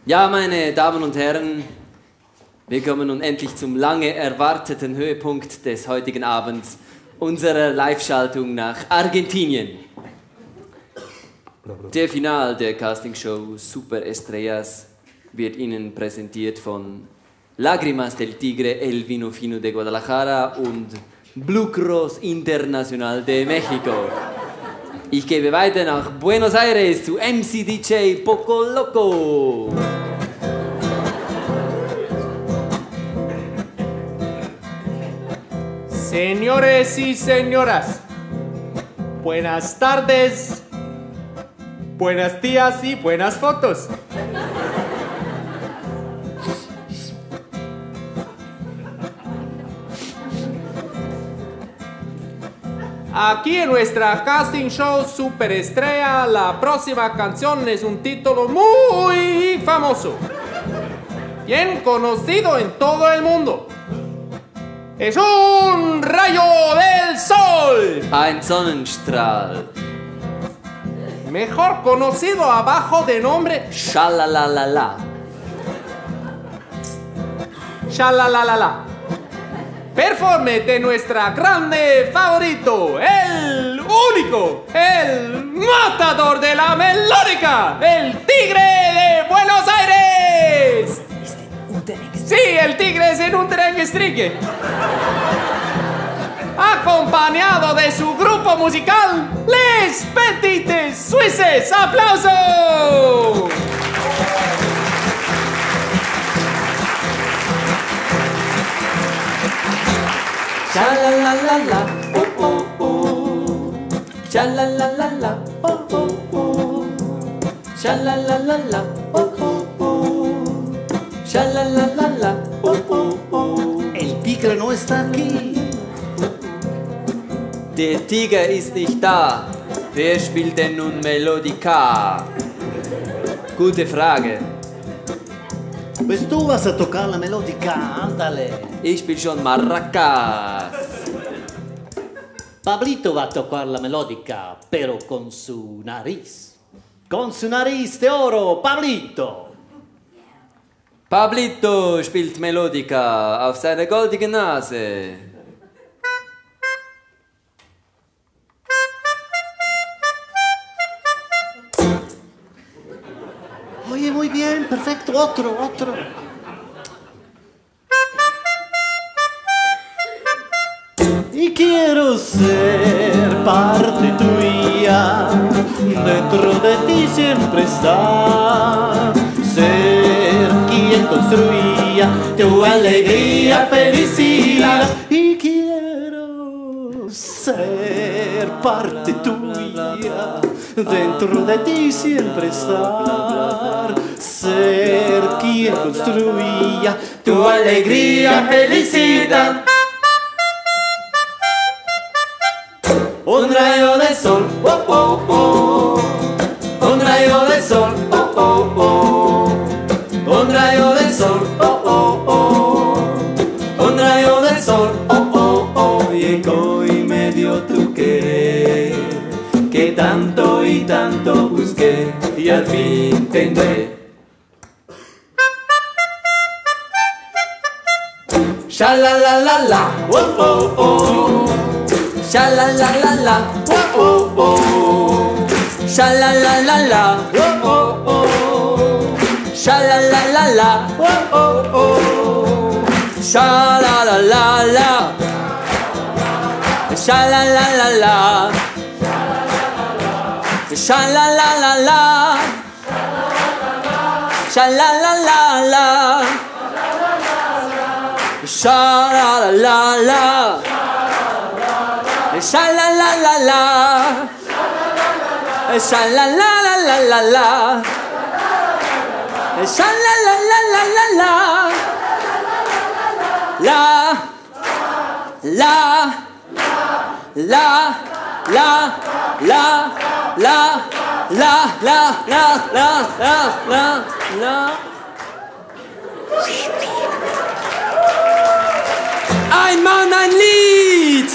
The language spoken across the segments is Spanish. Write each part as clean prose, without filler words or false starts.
Ja, meine Damen und Herren, wir kommen nun endlich zum lange erwarteten Höhepunkt des heutigen Abends, unserer Live-Schaltung nach Argentinien. Der Final der Castingshow Super Estrellas wird Ihnen präsentiert von Lágrimas del Tigre, El Vino Fino de Guadalajara und Blue Cross Internacional de México. Ich gebe weiter nach Buenos Aires zu MC DJ Poco Loco. Señores y señoras, buenas tardes, buenos días y buenas fotos. Aquí en nuestra casting show Superestrella, la próxima canción es un título muy famoso, bien conocido en todo el mundo. Es un rayo del sol. Ein Sonnenstrahl. Mejor conocido abajo de nombre Shalalalala. Shalalalala. Performe de nuestra grande favorito, el único, el matador de la melódica, el tigre de Buenos Aires. Sí, el tigre es en un Unterengestrige. Acompañado de su grupo musical, Les Petites Suisses. ¡Aplausos! Shalalalala, oh oh oh. Shalalalala, oh oh oh. Shalalalala, oh oh oh. Shalalalala, oh oh oh. El tigre no está aquí. Der Tiger ist nicht da. Wer spielt denn nun Melodica? Gute Frage. Pues tú vas a tocar la melódica, ándale. Ich spiel schon maracas. Pablito va a tocar la melódica, pero con su nariz. Con su nariz de oro, Pablito. Pablito spielt Melodica auf seine goldige Nase. Oye, muy bien, perfecto, otro. Y quiero ser parte tuya, dentro de ti siempre está. Ser quien construía tu alegría, felicidad. Y quiero ser parte tuya, dentro de ti siempre estar. Ser quien construía tu alegría, felicidad. Un rayo de sol, oh oh oh. Un rayo de sol, oh oh oh. Un rayo de sol, oh oh oh. Un rayo de sol, oh oh oh. Llegó y me dio tu querer, que tanto y tanto busqué y al fin te encontré. Shalalalala, oh oh oh. Shalalalala, oh oh oh. Shalalalala, oh oh oh. Shalalalala, oh oh oh. Shalalalala. Shalalalala. Shalalalala. Shalalalala. Shalalalala. Shalalalala. Shalalalala. Shalalalala. La la la la la la la la. Ein Mann, ein Lied!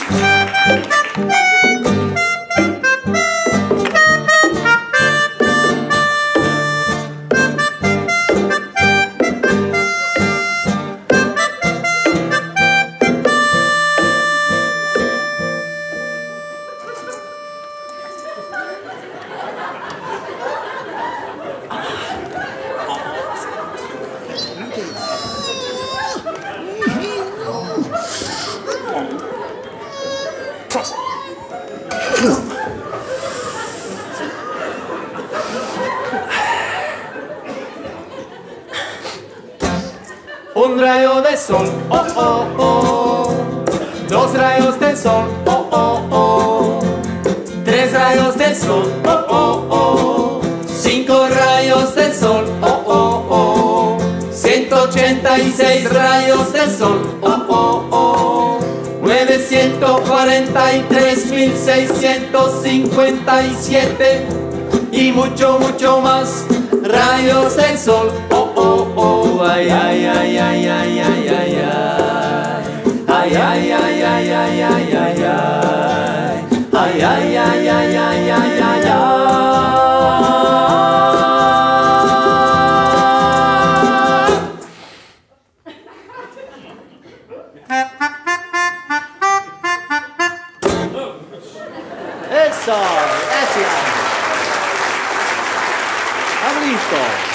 Un rayo de sol, oh, oh, oh. Dos rayos de sol, oh, oh, oh. Tres rayos de sol, oh, oh, oh. Cinco rayos de sol, oh, oh, oh. 186 rayos de sol, oh, oh, oh. 943.657 y mucho, mucho más rayos del sol, oh, oh, oh. Ay, ay, ay, ay, ay, ay, ay, ay. Ay, ay, ay, ay, ay, ay, ay, ay. Ay, ay, ay, ay, ay, ay, ay, ay. Eso, gracias. ¿Han visto?